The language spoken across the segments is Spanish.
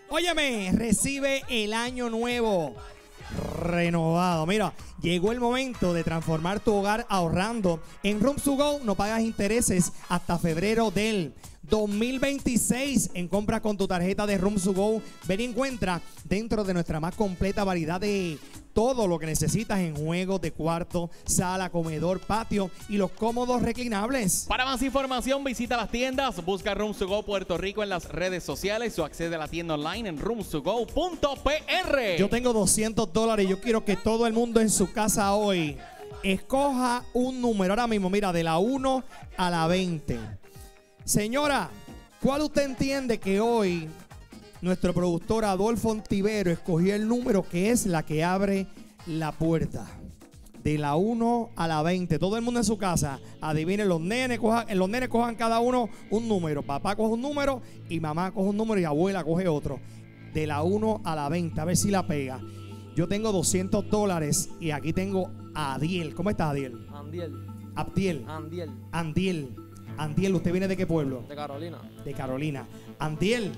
Óyeme, recibe el año nuevo renovado. Mira, llegó el momento de transformar tu hogar ahorrando. En Rooms to Go no pagas intereses hasta febrero del 2026 en compras con tu tarjeta de Rooms to Go. Ven y encuentra dentro de nuestra más completa variedad de todo lo que necesitas en juegos de cuarto, sala, comedor, patio y los cómodos reclinables. Para más información visita las tiendas, busca Rooms to Go Puerto Rico en las redes sociales o accede a la tienda online en roomstogo.pr. Yo tengo $200 y yo quiero que todo el mundo en su casa hoy escoja un número ahora mismo, mira, de la 1 a la 20. Señora, ¿cuál usted entiende que hoy nuestro productor Adolfo Ontivero escogió el número que es la que abre la puerta? De la 1 a la 20. Todo el mundo en su casa, adivinen, los nenes cojan cada uno un número. Papá coge un número y mamá coge un número y abuela coge otro. De la 1 a la 20, a ver si la pega. Yo tengo $200 y aquí tengo a Adiel. ¿Cómo está Adiel? Andiel, ¿usted viene de qué pueblo? De Carolina. De Carolina. Andiel,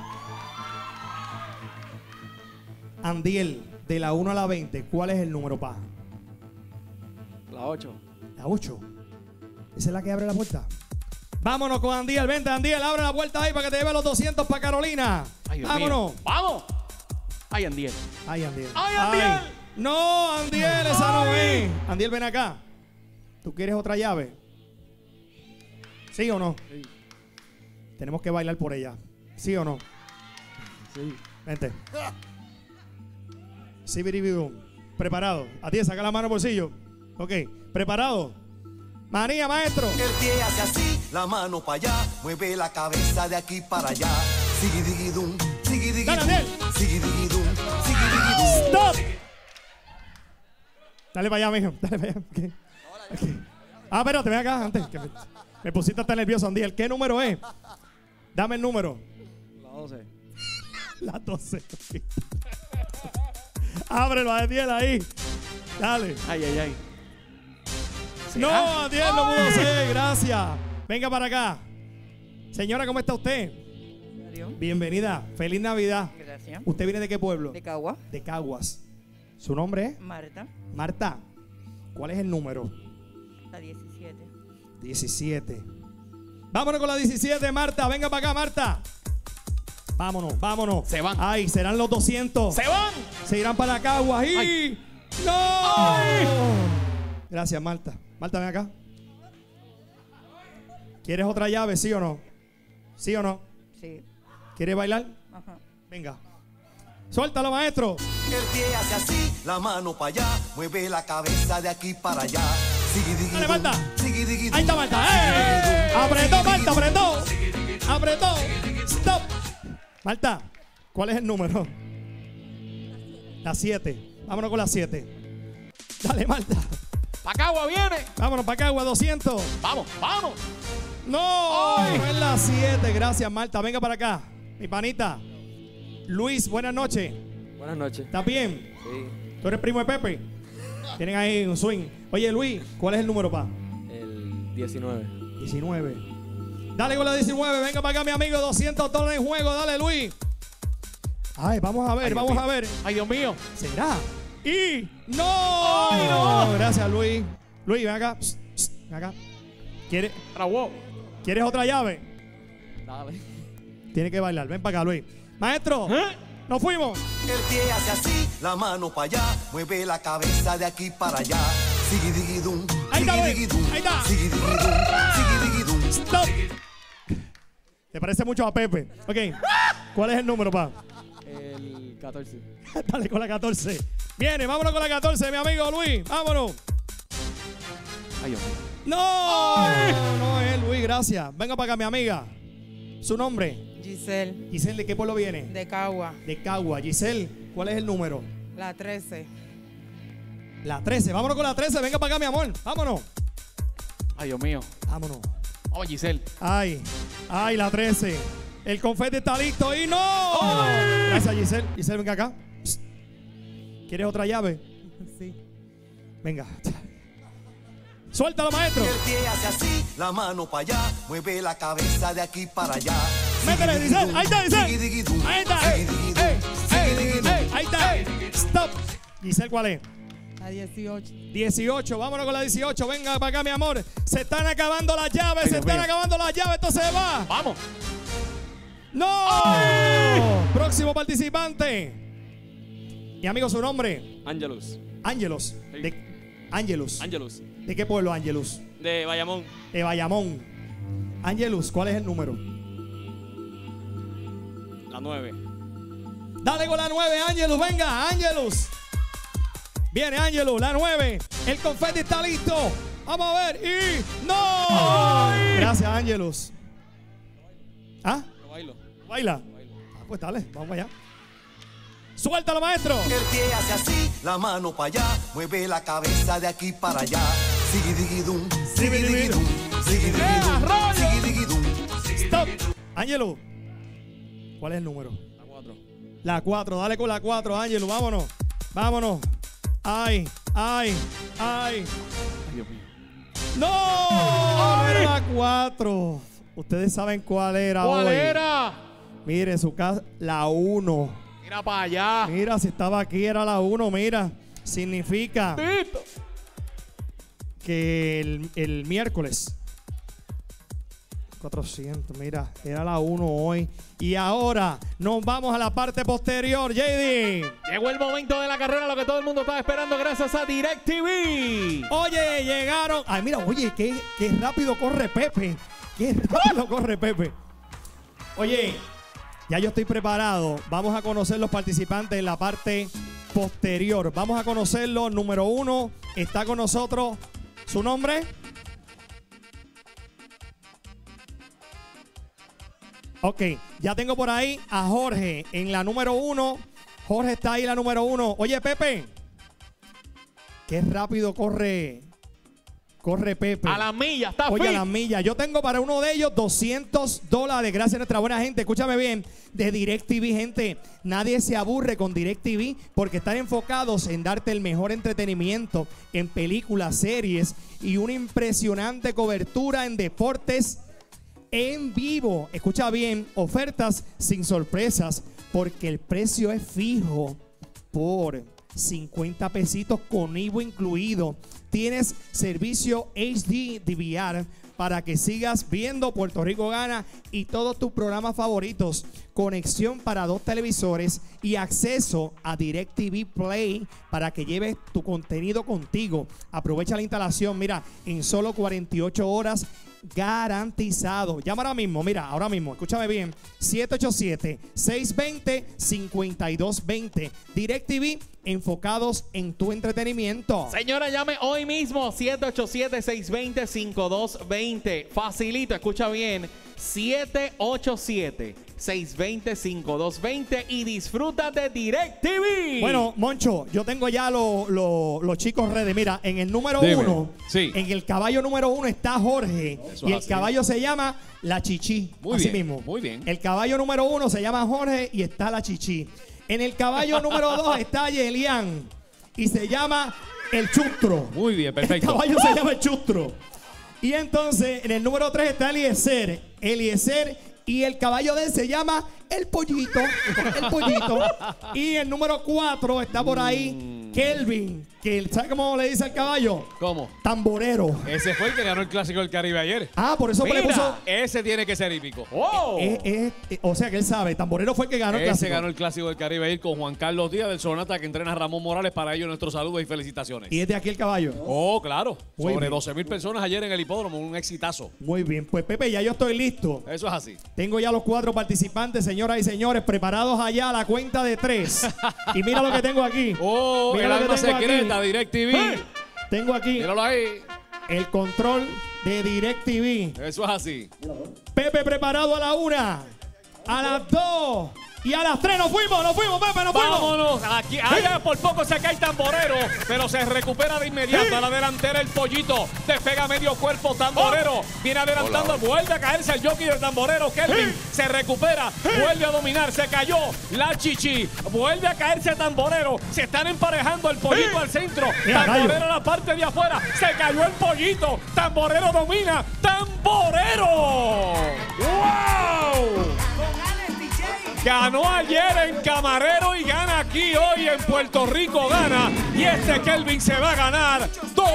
de la 1 a la 20, ¿cuál es el número, pa? La 8. La 8. ¿Esa es la que abre la puerta? Vámonos con Andiel. Vente, Andiel, abre la puerta ahí para que te lleve los 200 para Carolina. Ay, Dios vámonos. Mío. ¡Vamos! ¡Ay, Andiel! ¡Ay, Andiel! ¡Ay, Andiel! No, Andiel, esa no es. Andiel, ven acá. ¿Tú quieres otra llave? ¿Sí o no? Sí. Tenemos que bailar por ella. ¿Sí o no? Sí. Vente. Sí, biribidum. Preparado. A ti, saca la mano al bolsillo. Ok. ¿Preparado? Manía, maestro. El pie hace así, la mano para allá, mueve la cabeza de aquí para allá. Sigidiguidum, sigidiguidum, sigidiguidum, sigidiguidum. ¡Stop! Dale para allá, mijo. Dale para allá. Okay. Okay. Ah, espérate, ven acá antes. Que me pusiste hasta nervioso, Andiel. ¿Qué número es? Dame el número. La 12. La 12. Okay. Ábrelo, Andiel, ahí. Dale. ¡Ay, ay, ay! No, Andiel, no pudo ser. Gracias. Venga para acá. Señora, ¿cómo está usted? Bienvenida. Feliz Navidad. Gracias. ¿Usted viene de qué pueblo? De Cagua. De Caguas. ¿Su nombre es? Marta. Marta. ¿Cuál es el número? La 17. 17. Vámonos con la 17, Marta. Venga para acá, Marta. Vámonos, vámonos. Se van. Ay, serán los 200. ¡Se van! Se irán para Caguas. ¡Y! Ay. ¡No! Ay. Gracias, Marta. Marta, ven acá. ¿Quieres otra llave, sí o no? ¿Sí o no? Sí. ¿Quieres bailar? Ajá. Venga. Suéltalo, maestro. El pie hace así, la mano para allá, mueve la cabeza de aquí para allá. Sigidiguidum, Dale, Marta. sigidiguidum, Ahí está Marta. ¡Eh! Apretó, Marta, apretó. Apretó. Stop. Marta, ¿cuál es el número? La 7. Vámonos con la 7. Dale, Marta. ¡Pacagua viene! Vámonos para acá, 200. ¡Vamos, vamos! No, ¡Ay! es la 7. Gracias, Marta. Venga para acá. Mi panita. Luis, buenas noches. Buenas noches. ¿Estás bien? Sí. ¿Tú eres primo de Pepe? Tienen ahí un swing. Oye, Luis, ¿cuál es el número, pa? El 19. 19. Dale con la 19. Venga para acá, mi amigo. $200 en juego. Dale, Luis. Ay, vamos a ver, Ay, Dios vamos mío. a ver. ¡Ay, Dios mío! ¿Será? ¡Y no! ¡Ay, no! Gracias, Luis. Luis, ven acá. Psst, psst, ven acá. ¿Quieres otra llave? Dale. Tiene que bailar. Ven para acá, Luis. Maestro, nos fuimos. El pie hace así, la mano para allá, mueve la cabeza de aquí para allá. Sigidiguidum, Ahí está, Luis. sigidiguidum, Ahí está. sigidiguidum, sigidiguidum. Stop. ¿Te parece mucho a Pepe? Ok. ¿Cuál es el número, pa? El 14. Dale con la 14. Viene, vámonos con la 14, mi amigo Luis. Vámonos. ¡Ay, Dios mío! No, no es Luis, gracias. Venga para acá, mi amiga. ¿Su nombre? Giselle. Giselle, ¿de qué pueblo viene? De Cagua. De Cagua. Giselle, ¿cuál es el número? La 13. La 13. Vámonos con la 13. Venga para acá, mi amor. Vámonos. ¡Ay, Dios mío! Vámonos. ¡Vamos, Giselle! Ay, ay, la 13. El confeti está listo y no. Gracias, Giselle. Giselle, venga acá. Psst. ¿Quieres otra llave? Sí. Venga. Suéltalo, maestro. El pie hace así, la mano para allá, mueve la cabeza de aquí para allá. Métele, Giselle. Ahí está, Giselle. Sigidiguidum, Ahí está. sigidiguidum, Giselle, ¿cuál es? La 18. 18, vámonos con la 18. Venga para acá, mi amor. Se están acabando las llaves, Ay, se Dios están mío. acabando las llaves. Esto se va. Vamos. ¡No! Próximo participante. Mi amigo, su nombre. Angelus. Ángelos. Ángelos. Angelus. ¿De qué pueblo, Ángelos? De Bayamón. De Bayamón. Ángelos, ¿cuál es el número? La 9. Dale con la 9, Ángelos. Venga, Ángelos. Viene Ángelos, la 9. El confeti está listo. Vamos a ver. Y ¡no! Gracias, Ángelos. ¿Ah? Lo bailo. ¿Baila? Ah, pues dale, vamos allá. Suéltalo, maestro. El pie hace así, la mano para allá, mueve la cabeza de aquí para allá. Sigidiguidum, sigidiguidum, sigidiguidum, sigidiguidum. Stop. Ángelo. ¿Cuál es el número? La 4. La 4. Dale con la 4, Ángelo. Vámonos. Vámonos. Ay, ay, ay. Dios mío. ¡No! Era la 4. Ustedes saben cuál era ¿Cuál hoy. era? Mire, su casa, la 1. Mira para allá. Mira, si estaba aquí era la 1, mira. Significa Tito. que el miércoles 400, mira, era la 1 hoy. Y ahora nos vamos a la parte posterior, JD. Llegó el momento de la carrera, lo que todo el mundo estaba esperando gracias a DirecTV. Oye, llegaron. Ay, mira, oye, qué rápido corre Pepe. Qué rápido corre Pepe. Oye, ya yo estoy preparado. Vamos a conocer los participantes en la parte posterior. Vamos a conocerlos. Número 1 está con nosotros. ¿Su nombre? Ok, ya tengo por ahí a Jorge en la número 1. Jorge está ahí en la número 1. Oye, Pepe. Qué rápido corre Pepe. A la milla, está Oye, a fit. la milla. Yo tengo para uno de ellos $200. Gracias a nuestra buena gente. Escúchame bien. De DirecTV, gente. Nadie se aburre con DirecTV porque están enfocados en darte el mejor entretenimiento en películas, series y una impresionante cobertura en deportes en vivo. Escucha bien. Ofertas sin sorpresas porque el precio es fijo por 50 pesitos con Ivo incluido. Tienes servicio HD DVR para que sigas viendo Puerto Rico Gana y todos tus programas favoritos. Conexión para 2 televisores y acceso a DirecTV Play para que lleves tu contenido contigo. Aprovecha la instalación, mira, en solo 48 horas garantizado. Llama ahora mismo, mira, ahora mismo, escúchame bien. 787-620-5220. DirecTV, enfocados en tu entretenimiento. Señora, llame hoy mismo 787-620-5220. Facilito, escucha bien. 787-620-5220 y disfruta de DirecTV. Bueno, Moncho, yo tengo ya los chicos redes. Mira, en el número Dime. 1, Sí. en el caballo número 1 está Jorge. Eso Y es el así. caballo se llama La Chichi. Muy así bien, mismo. muy bien. El caballo número 1 se llama Jorge y está La Chichi. En el caballo número 2 está Yelian y se llama El Chustro. Muy bien, perfecto. El caballo se llama El Chustro. Y entonces en el número 3 está Eliezer. Y el caballo de él se llama El Pollito. El Pollito. Y el número 4 está por ahí Kelvin. Que, ¿sabe cómo le dice al caballo? ¿Cómo? Tamborero. Ese fue el que ganó el Clásico del Caribe ayer. Ah, por eso le Mira. puso. Ese tiene que ser hípico. ¡Wow! O sea que él sabe. Tamborero fue el que ganó el Ese clásico. ganó el Clásico del Caribe ayer con Juan Carlos Díaz del Sonata que entrena a Ramón Morales. Para ello nuestros saludos y felicitaciones. Y es de aquí el caballo. Oh, claro. Muy Sobre bien. 12,000 personas ayer en el hipódromo. Un exitazo. Muy bien. Pues Pepe, ya yo estoy listo. Eso es así. Tengo ya los 4 participantes, señoras y señores, preparados allá a la cuenta de 3. Y mira lo que tengo aquí. Oh, Mira el lo que alma tengo secreta, aquí. DirecTV. Tengo aquí Míralo ahí. el control de DirecTV. Eso es así. Pepe preparado a la 1, a las 2 y a las 3. Nos fuimos, Pepe, nos fuimos. Vámonos. Aquí, allá por poco se cae el Tamborero, pero se recupera de inmediato. A la delantera el Pollito. Despega medio cuerpo Tamborero. Viene adelantando. Vuelve a caerse el jockey del Tamborero. Kelvin se recupera. Vuelve a dominar. Se cayó la Chichi. Vuelve a caerse Tamborero. Se están emparejando el Pollito al centro. Mira, Tamborero gallo. a la parte de afuera. Se cayó el Pollito. Tamborero domina. Tamborero. ¡Wow! Ganó ayer en Camarero y gana aquí aquí hoy en Puerto Rico gana y este Kelvin se va a ganar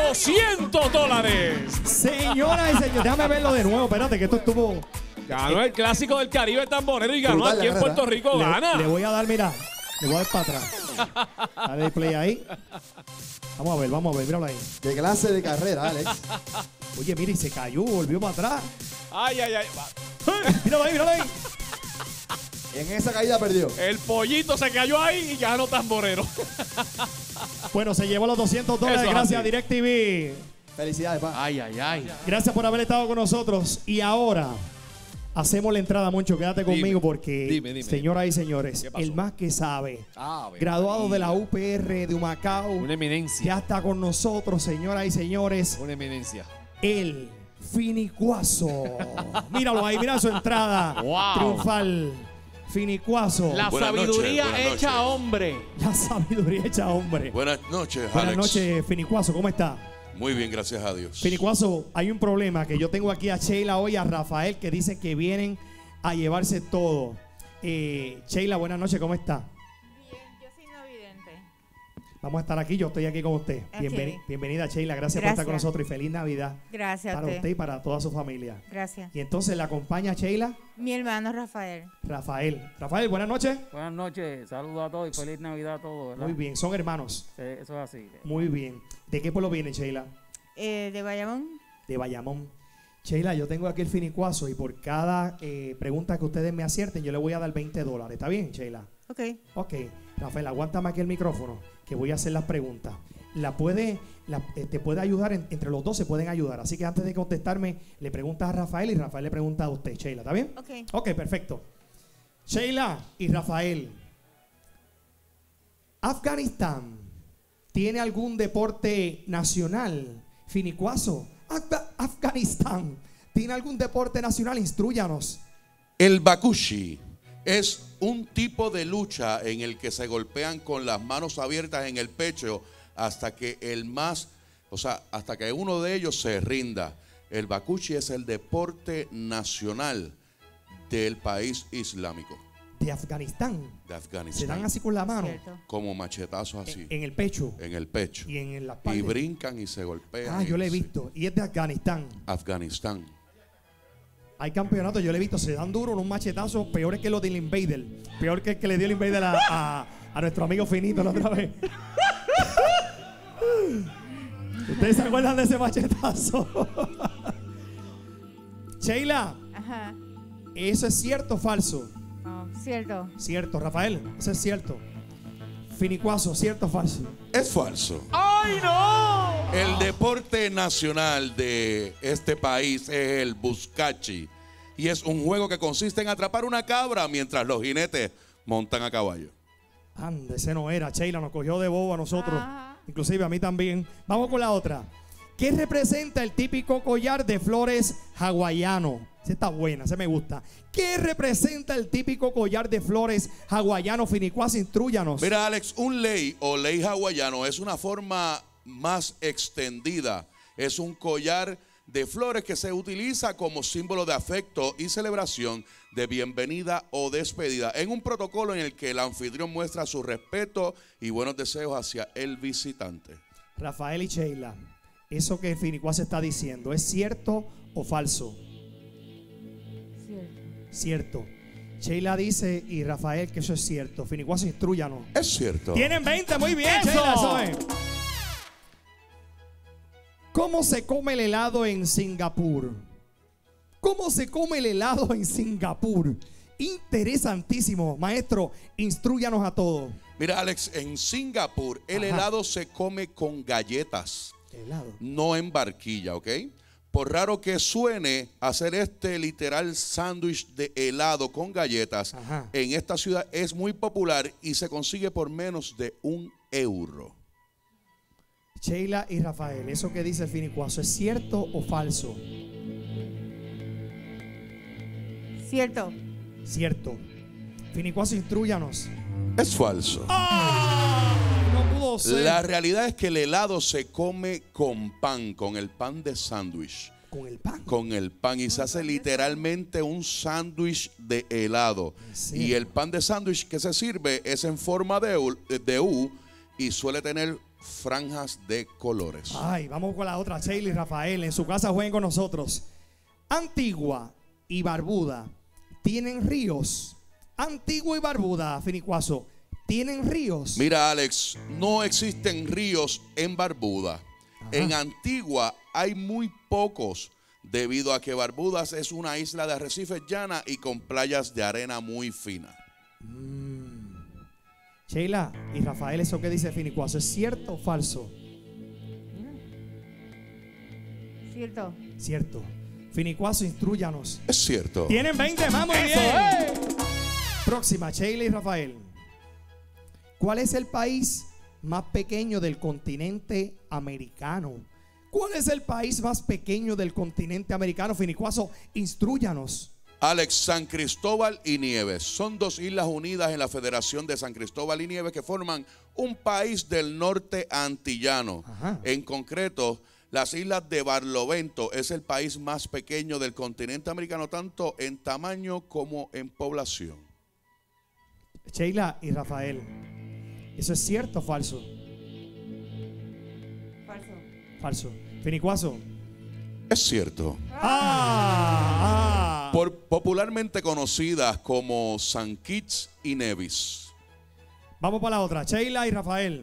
$200. Señoras y señores, déjame verlo de nuevo. Espérate, que esto estuvo. Ganó el clásico del Caribe tamborero y ganó Brutal, aquí en la Puerto Rico. Gana. Le voy a dar, mira. Le voy a dar para atrás. Dale el play ahí. Vamos a ver, míralo ahí. Qué clase de carrera, Alex. Oye, mira, y se cayó, volvió para atrás. Ay, ay, ay. Míralo ahí, míralo ahí. En esa caída perdió. El pollito se cayó ahí y ganó tamborero. Bueno, se llevó los $200. Eso es Gracias, así. DirecTV. Felicidades, pa. Ay, ay, ay. Gracias por haber estado con nosotros. Y ahora hacemos la entrada, Moncho. Quédate conmigo porque, dime. señoras y señores, ¿Qué pasó? el más que sabe, Ah, graduado de la UPR de Humacao, Una eminencia. ya está con nosotros, señoras y señores, Una eminencia. el Finicuazo. Míralo ahí, mira su entrada Wow. triunfal. Finicuazo. La Buenas noches, sabiduría buenas hecha noches. hombre. La sabiduría hecha hombre. Buenas noches, Buenas Alex. noches, Finicuazo. ¿Cómo está? Muy bien, gracias a Dios. Finicuazo, hay un problema que yo tengo aquí a Sheila hoy, a Rafael, que dicen que vienen a llevarse todo. Sheila, buenas noches, ¿cómo está? Bien, yo soy no vidente. Vamos a estar aquí, yo estoy aquí con usted. Ok. Bienvenida, Sheila, gracias por estar con Gracias. nosotros y feliz Navidad Gracias a para usted y para toda su familia. Gracias. Y entonces la acompaña Sheila, Mi hermano Rafael. Rafael. Rafael, buenas noches. Buenas noches, saludos a todos y feliz Navidad a todos, ¿verdad? Muy bien, son hermanos. Sí, eso es así. Muy bien. ¿De qué pueblo viene, Sheila? De Bayamón. De Bayamón. Sheila, yo tengo aquí el Finicuazo y por cada pregunta que ustedes me acierten, yo le voy a dar $20. ¿Está bien, Sheila? Ok. Ok. Rafael, aguántame aquí el micrófono, que voy a hacer las preguntas. Te puede ayudar, entre los dos se pueden ayudar. Así que antes de contestarme, le preguntas a Rafael y Rafael le pregunta a usted, Sheila. ¿Está bien? Ok. Ok, perfecto. Sheila y Rafael, ¿Afganistán tiene algún deporte nacional? Finicuazo, Afganistán tiene algún deporte nacional, instrúyanos. El bakushi es un tipo de lucha en el que se golpean con las manos abiertas en el pecho hasta que hasta que uno de ellos se rinda. El bakushi es el deporte nacional del país islámico De Afganistán. de Afganistán. Se dan así con la mano, Cierto. como machetazos así en el pecho en el pecho y en la y espalda. brincan y se golpean. Ah, yo le he Sí. visto. Y es de Afganistán. Afganistán. Hay campeonatos, yo le he visto, se dan duro, unos machetazos peores que los del Invader. Peor que el que le dio el Invader a nuestro amigo Finito la otra vez. ¿Ustedes se acuerdan de ese machetazo? Sheila, Ajá. ¿eso es cierto o falso? Oh, cierto. Cierto, Rafael, eso es cierto. Finicuazo, ¿cierto o falso? Es falso. ¡Ay, no! El deporte nacional de este país es el buscachi y es un juego que consiste en atrapar una cabra mientras los jinetes montan a caballo. Ande, ese no era. Sheila nos cogió de bobo a nosotros. Ajá. Inclusive a mí también. Vamos con la otra. ¿Qué representa el típico collar de flores hawaiano? Esa está buena, esa me gusta. ¿Qué representa el típico collar de flores hawaiano? Finicuazo, instrúyanos. Mira, Alex, un lei o lei hawaiano es una forma más extendida. Es un collar de flores que se utiliza como símbolo de afecto y celebración de bienvenida o despedida en un protocolo en el que el anfitrión muestra su respeto y buenos deseos hacia el visitante. Rafael y Sheila, eso que Finicuazo está diciendo, ¿es cierto o falso? Cierto. Cierto. Sheila dice y Rafael que eso es cierto. Finicuazo, instrúyanos. Es cierto. Tienen 20, muy bien, ¡Eso! Sheila, eso es. ¿Cómo se come el helado en Singapur? ¿Cómo se come el helado en Singapur? Interesantísimo. Maestro, instrúyanos a todos. Mira, Alex, en Singapur el Ajá. helado se come con galletas, Helado. no en barquilla, ¿ok? Por raro que suene, hacer este literal sándwich de helado con galletas Ajá. en esta ciudad es muy popular y se consigue por menos de €1. Sheila y Rafael, eso que dice el Finicuazo, ¿es cierto o falso? Cierto. Cierto. Finicuazo, instrúyanos. Es falso. No pudo ser. La realidad es que el helado se come con pan, con el pan de sándwich. Con el pan. Con el pan. Y se hace literalmente un sándwich de helado. Sí. Y el pan de sándwich que se sirve es en forma de U y suele tener franjas de colores. Ay, vamos con la otra. Sheila y Rafael, en su casa jueguen con nosotros. Antigua y Barbuda tienen ríos. Antigua y Barbuda, Finicuazo, ¿tienen ríos? Mira, Alex, no existen ríos en Barbuda. Ajá. En Antigua hay muy pocos, debido a que Barbudas es una isla de arrecifes llana y con playas de arena muy fina. Sheila y Rafael, ¿eso que dice Finicuazo es cierto o falso? Cierto. Cierto. Finicuazo, instruyanos. Es cierto. Tienen 20 más, muy bien. Próxima, Sheila y Rafael. ¿Cuál es el país más pequeño del continente americano? ¿Cuál es el país más pequeño del continente americano? Finicuazo, instruyanos. Alex, San Cristóbal y Nieves son dos islas unidas en la Federación de San Cristóbal y Nieves que forman un país del norte antillano. Ajá. En concreto, las islas de Barlovento es el país más pequeño del continente americano, tanto en tamaño como en población. Sheila y Rafael, ¿eso es cierto o falso? Falso. Falso. Finicuazo. Es cierto. Popularmente conocidas como San Kitts y Nevis. Vamos para la otra. Sheila y Rafael.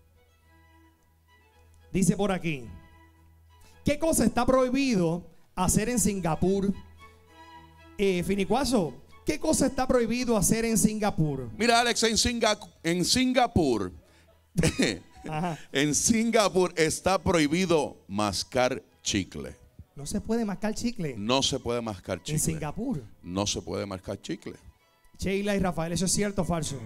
Dice por aquí: ¿qué cosa está prohibido hacer en Singapur? Finicuazo, ¿qué cosa está prohibido hacer en Singapur? Mira, Alex, en Singapur Ajá. en Singapur está prohibido mascar chicle. No se puede mascar chicle. No se puede mascar chicle. En Singapur. No se puede mascar chicle. Sheila y Rafael, ¿eso es cierto o falso?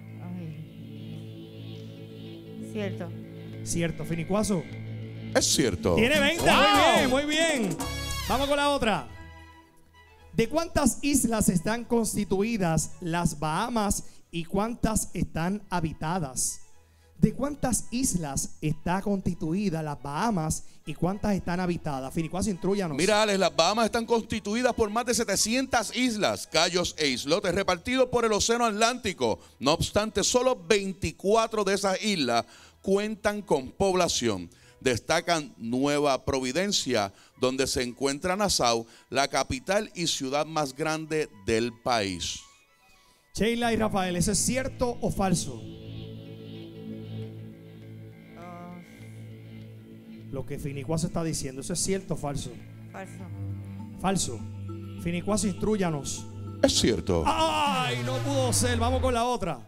Ay. Cierto. Cierto. Finicuazo. Es cierto. Tiene 20. ¡Wow! Muy bien, muy bien. Vamos con la otra. ¿De cuántas islas están constituidas las Bahamas y cuántas están habitadas? ¿De cuántas islas está constituida las Bahamas y cuántas están habitadas? Finicuazo, instruyanos. Mira, Alex, las Bahamas están constituidas por más de 700 islas, cayos e islotes repartidos por el Océano Atlántico. No obstante, solo 24 de esas islas cuentan con población. Destacan Nueva Providencia, donde se encuentra Nassau, la capital y ciudad más grande del país. Sheila y Rafael, ¿eso es cierto o falso? Lo que Finicuazo está diciendo, ¿eso es cierto o falso? Falso. Falso. Finicuazo, instruyanos. Es cierto. ¡Ay! No pudo ser. Vamos con la otra.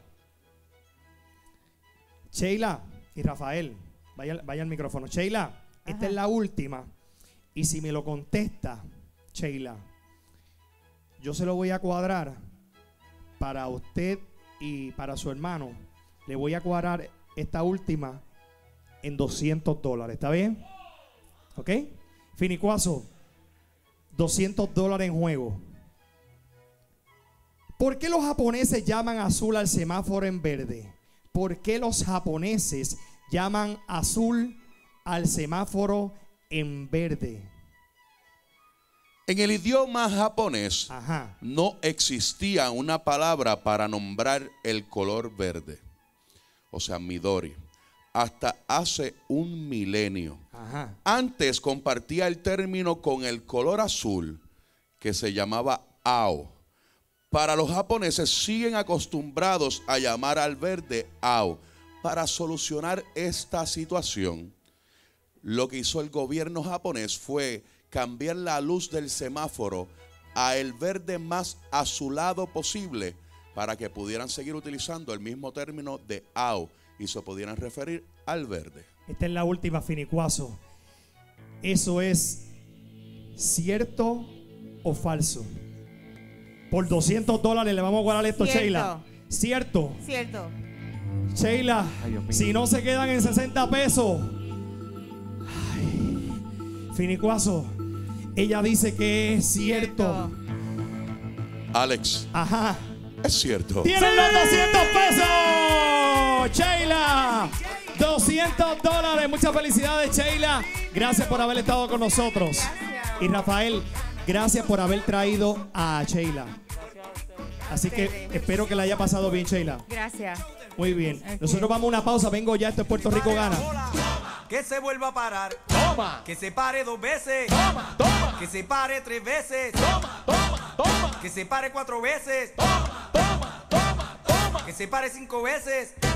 Sheila y Rafael, vaya al micrófono. Sheila, esta es la última. Y si me lo contesta, Sheila, yo se lo voy a cuadrar para usted y para su hermano. Le voy a cuadrar esta última en $200. ¿Está bien? ¿Ok? Finicuazo, $200 en juego. ¿Por qué los japoneses llaman azul al semáforo en verde? ¿Por qué los japoneses llaman azul al semáforo en verde? En el idioma japonés Ajá. no existía una palabra para nombrar el color verde, o sea, Midori, hasta hace un milenio. Ajá. Antes compartía el término con el color azul, que se llamaba Ao. Para los japoneses siguen acostumbrados a llamar al verde Ao. Para solucionar esta situación, lo que hizo el gobierno japonés fue cambiar la luz del semáforo a el verde más azulado posible para que pudieran seguir utilizando el mismo término de Ao y se pudieran referir al verde. Esta es la última, Finicuazo. ¿Eso es cierto o falso? Por $200 le vamos a guardar esto, Cierto. Sheila. ¿Cierto? Cierto. Sheila, Ay, Dios mío. si no se quedan en 60 pesos. Ay, Finicuazo, ella dice que es cierto. Alex, Ajá. es cierto. ¡Tienen los $200 pesos! Sheila, $200 $500. Muchas felicidades, Sheila. Gracias por haber estado con nosotros. Y Rafael, gracias por haber traído a Sheila. Así que espero que la haya pasado bien, Sheila. Gracias. Muy bien. Nosotros vamos a una pausa. Vengo ya. Esto es Puerto Rico Gana. Que se vuelva a parar. Toma. Que se pare 2 veces. Toma, toma. Que se pare 3 veces. Toma, toma, toma. Que se pare 4 veces. Toma, toma, toma, toma. Que se pare 5 veces.